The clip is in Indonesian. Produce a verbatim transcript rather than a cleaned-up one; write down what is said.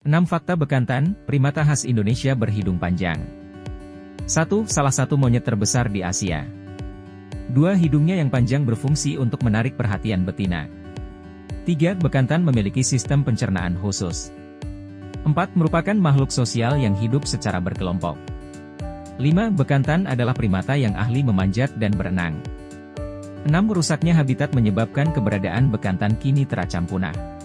enam Fakta bekantan, primata khas Indonesia berhidung panjang. satu. Salah satu monyet terbesar di Asia. dua. Hidungnya yang panjang berfungsi untuk menarik perhatian betina. tiga. Bekantan memiliki sistem pencernaan khusus. empat. Merupakan makhluk sosial yang hidup secara berkelompok. lima. Bekantan adalah primata yang ahli memanjat dan berenang. enam. Rusaknya habitat menyebabkan keberadaan bekantan kini terancam punah.